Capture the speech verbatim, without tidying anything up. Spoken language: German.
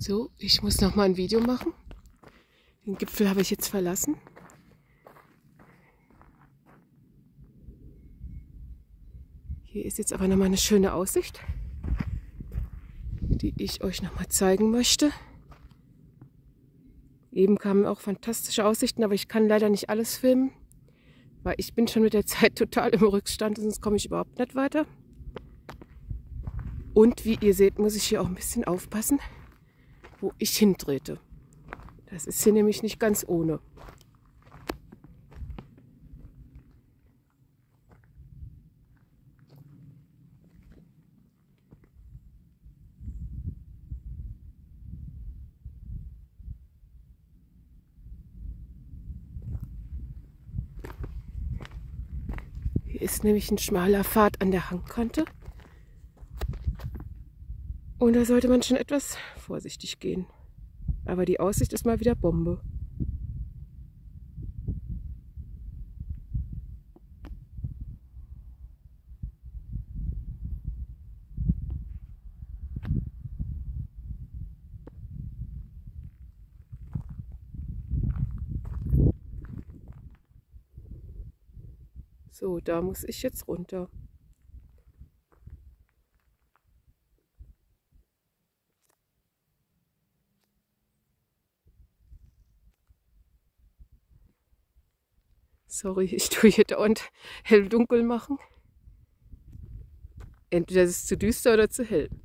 So, ich muss noch mal ein Video machen. Den Gipfel habe ich jetzt verlassen. Hier ist jetzt aber noch mal eine schöne Aussicht, die ich euch noch mal zeigen möchte. Eben kamen auch fantastische Aussichten, aber ich kann leider nicht alles filmen, weil ich bin schon mit der Zeit total im Rückstand, sonst komme ich überhaupt nicht weiter. Und wie ihr seht, muss ich hier auch ein bisschen aufpassen, wo ich hintrete. Das ist hier nämlich nicht ganz ohne. Hier ist nämlich ein schmaler Pfad an der Hangkante. Und da sollte man schon etwas vorsichtig gehen. Aber die Aussicht ist mal wieder Bombe. So, da muss ich jetzt runter. Sorry, ich tue hier dauernd hell-dunkel machen. Entweder ist es zu düster oder zu hell.